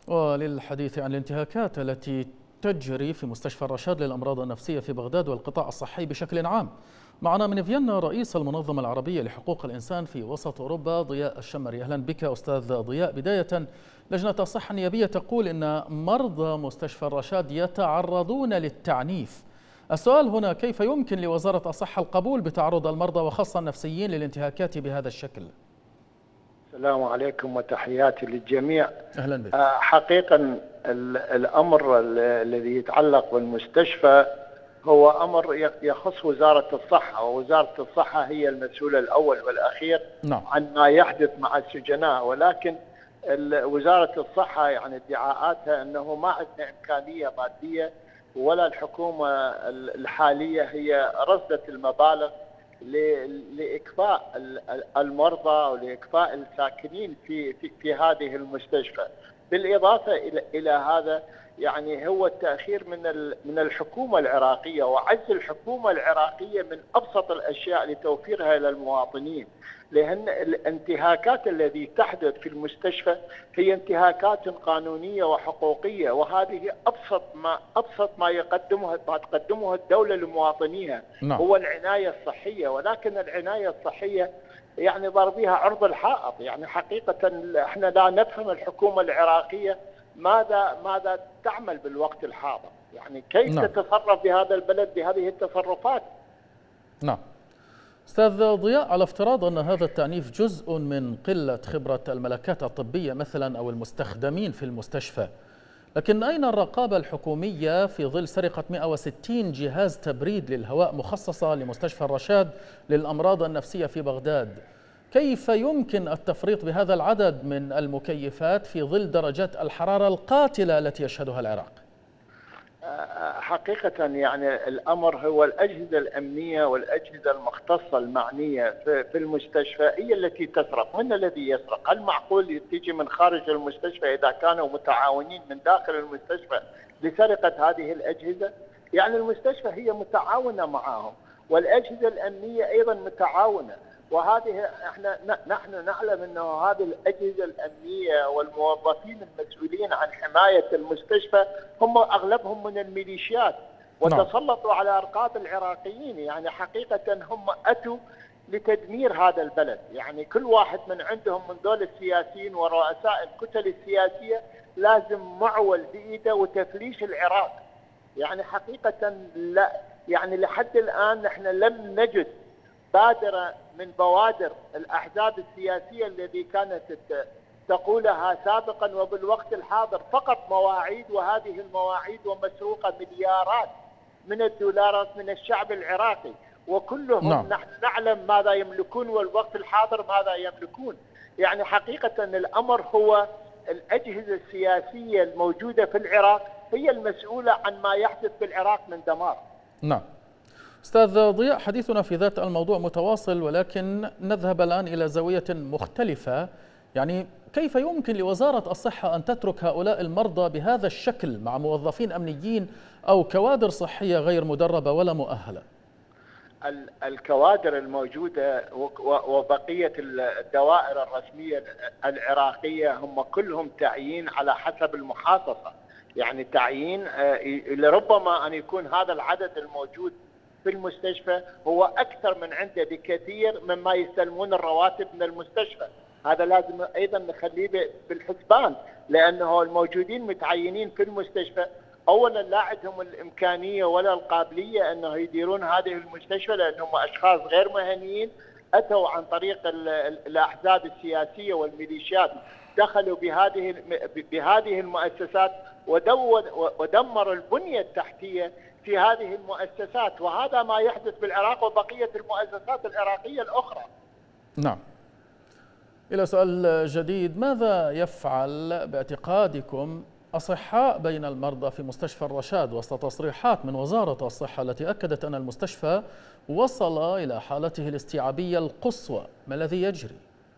وللحديث عن الانتهاكات التي تجري في مستشفى الرشاد للأمراض النفسية في بغداد والقطاع الصحي بشكل عام، معنا من فيينا رئيس المنظمة العربية لحقوق الإنسان في وسط أوروبا ضياء الشمري. أهلا بك أستاذ ضياء. بداية، لجنة الصحة النيابية تقول إن مرضى مستشفى الرشاد يتعرضون للتعنيف. السؤال هنا، كيف يمكن لوزارة الصحة القبول بتعرض المرضى وخاصة النفسيين للانتهاكات بهذا الشكل؟ السلام عليكم وتحياتي للجميع. أهلا بك. حقيقة الأمر الذي يتعلق بالمستشفى هو أمر يخص وزارة الصحة، ووزارة الصحة هي المسؤولة الأول والأخير عن ما يحدث مع السجناء، ولكن وزارة الصحة يعني ادعاءاتها أنه ما عندنا إمكانية مادية، ولا الحكومة الحالية هي رصدت المبالغ لإكفاء المرضى ولإكفاء الساكنين في هذه المستشفى. بالإضافة إلى هذا يعني هو التأخير من الحكومة العراقية وعجز الحكومة العراقية من أبسط الأشياء لتوفيرها للمواطنين، لأن الانتهاكات التي تحدث في المستشفى هي انتهاكات قانونية وحقوقية، وهذه أبسط ما تقدمه الدولة لمواطنيها. هو العناية الصحية، ولكن العناية الصحية يعني ضربها عرض الحائط. يعني حقيقة احنا لا نفهم الحكومة العراقية ماذا تعمل بالوقت الحاضر، يعني كيف تتصرف بهذا البلد بهذه التصرفات. نعم. أستاذ ضياء، على افتراض أن هذا التعنيف جزء من قلة خبرة الملكات الطبية مثلا أو المستخدمين في المستشفى، لكن أين الرقابة الحكومية في ظل سرقة 160 جهاز تبريد للهواء مخصصة لمستشفى الرشاد للأمراض النفسية في بغداد؟ كيف يمكن التفريط بهذا العدد من المكيفات في ظل درجات الحرارة القاتلة التي يشهدها العراق؟ حقيقة يعني الأمر هو الأجهزة الأمنية والأجهزة المختصة المعنية في المستشفى هي التي تسرق. من الذي يسرق؟ هل معقول تيجي من خارج المستشفى إذا كانوا متعاونين من داخل المستشفى لسرقة هذه الأجهزة؟ يعني المستشفى هي متعاونة معهم، والأجهزة الأمنية أيضا متعاونة، وهذه نحن نعلم انه هذه الاجهزه الامنيه والموظفين المسؤولين عن حمايه المستشفى هم اغلبهم من الميليشيات، وتسلطوا على ارقاب العراقيين. يعني حقيقه هم اتوا لتدمير هذا البلد. يعني كل واحد من عندهم من دول السياسيين ورؤساء الكتل السياسيه لازم معول بايده وتفليش العراق. يعني حقيقه لا، يعني لحد الان نحن لم نجد بادرة من بوادر الأحزاب السياسية التي كانت تقولها سابقا، وبالوقت الحاضر فقط مواعيد، وهذه المواعيد ومسروقة مليارات من الدولارات من الشعب العراقي، وكلهم نحن نعلم ماذا يملكون والوقت الحاضر ماذا يملكون. يعني حقيقة الأمر هو الأجهزة السياسية الموجودة في العراق هي المسؤولة عن ما يحدث في العراق من دمار. نعم. أستاذ ضياء، حديثنا في ذات الموضوع متواصل، ولكن نذهب الآن إلى زاوية مختلفة. يعني كيف يمكن لوزارة الصحة أن تترك هؤلاء المرضى بهذا الشكل مع موظفين أمنيين أو كوادر صحية غير مدربة ولا مؤهلة؟ الكوادر الموجودة وبقية الدوائر الرسمية العراقية هم كلهم تعيين على حسب المحافظة. يعني تعيين لربما أن يكون هذا العدد الموجود في المستشفى هو أكثر من عنده بكثير مما يستلمون الرواتب من المستشفى. هذا لازم أيضا نخليه بالحسبان، لأنه الموجودين متعينين في المستشفى أولا لا عندهم الإمكانية ولا القابلية أنه يديرون هذه المستشفى، لأنهم أشخاص غير مهنيين أتوا عن طريق الأحزاب السياسية والميليشيات، دخلوا بهذه المؤسسات ودمروا البنية التحتية في هذه المؤسسات، وهذا ما يحدث بالعراق وبقية المؤسسات العراقية الأخرى. نعم. إلى سؤال جديد، ماذا يفعل باعتقادكم أصحاء بين المرضى في مستشفى الرشاد وسط تصريحات من وزارة الصحة التي أكدت أن المستشفى وصل إلى حالته الاستيعابية القصوى؟ ما الذي يجري؟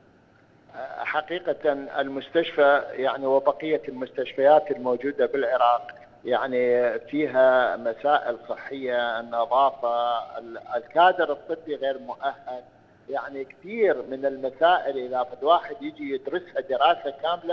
حقيقة المستشفى يعني وبقية المستشفيات الموجودة بالعراق يعني فيها مسائل صحية، النظافة، الكادر الطبي غير مؤهل. يعني كثير من المسائل إذا واحد يجي يدرسها دراسة كاملة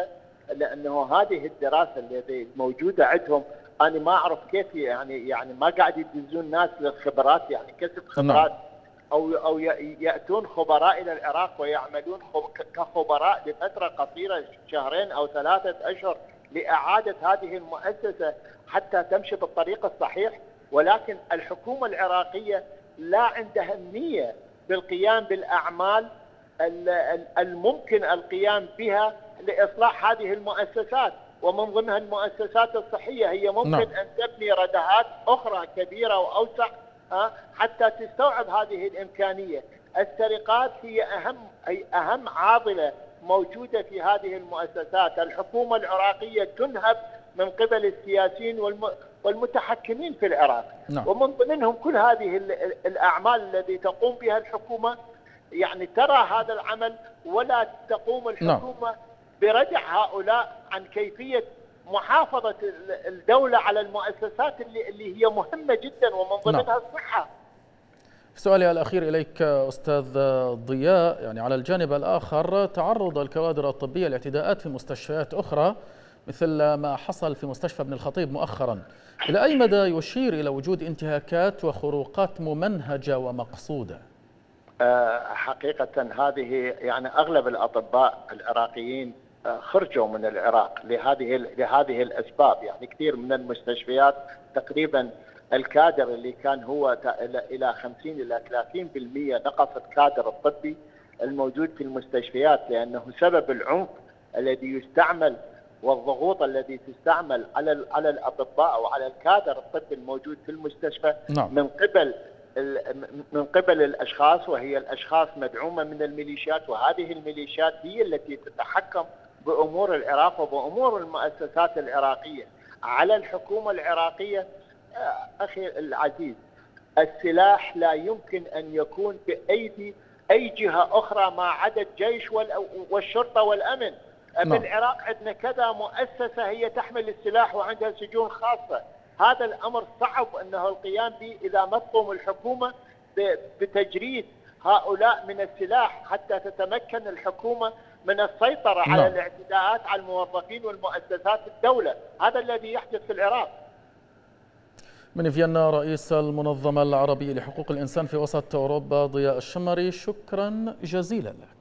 لانه هذه الدراسه اللي موجوده عندهم انا ما اعرف كيف يعني ما قاعد يدزون ناس للخبرات، يعني كسب خبرات او ياتون خبراء الى العراق ويعملون كخبراء لفتره قصيره 2 أو 3 أشهر لاعاده هذه المؤسسه حتى تمشي بالطريق الصحيح. ولكن الحكومه العراقيه لا عندها نيه بالقيام بالاعمال الممكن القيام بها لاصلاح هذه المؤسسات، ومن ضمنها المؤسسات الصحيه. هي ممكن ان تبني ردهات اخرى كبيره واوسع حتى تستوعب هذه الامكانيه. السرقات هي اهم عاضله موجوده في هذه المؤسسات. الحكومه العراقيه تنهب من قبل السياسيين والمتحكمين في العراق، ومن ضمنهم كل هذه الاعمال التي تقوم بها الحكومه. يعني ترى هذا العمل ولا تقوم الحكومه بردع هؤلاء عن كيفيه محافظه الدوله على المؤسسات اللي هي مهمه جدا ومن ضمنها الصحه. سؤالي الأخير إليك أستاذ ضياء، يعني على الجانب الآخر تعرض الكوادر الطبية لاعتداءات في مستشفيات أخرى مثل ما حصل في مستشفى ابن الخطيب مؤخرا. إلى أي مدى يشير إلى وجود انتهاكات وخروقات ممنهجة ومقصودة؟ حقيقة هذه يعني أغلب الأطباء العراقيين خرجوا من العراق لهذه الأسباب. يعني كثير من المستشفيات تقريبا الكادر اللي كان هو إلى 50 إلى 30% نقص الكادر الطبي الموجود في المستشفيات، لأنه سبب العنف الذي يستعمل والضغوط التي تستعمل على الأطباء أو على الكادر الطبي الموجود في المستشفى من قبل الأشخاص، وهي الأشخاص مدعومة من الميليشيات، وهذه الميليشيات هي التي تتحكم بأمور العراق وبأمور المؤسسات العراقية. على الحكومة العراقية أخي العزيز، السلاح لا يمكن أن يكون بأيدي أي جهة أخرى ما عدا الجيش والشرطة والأمن. بالعراق عندنا كذا مؤسسة هي تحمل السلاح وعندها سجون خاصة. هذا الأمر صعب أنه القيام به إذا ما تقوم الحكومة بتجريد هؤلاء من السلاح حتى تتمكن الحكومة من السيطرة على الاعتداءات على الموظفين والمؤسسات الدولة. هذا الذي يحدث في العراق. من فيينا رئيس المنظمة العربية لحقوق الإنسان في وسط أوروبا ضياء الشمري، شكرا جزيلا لك.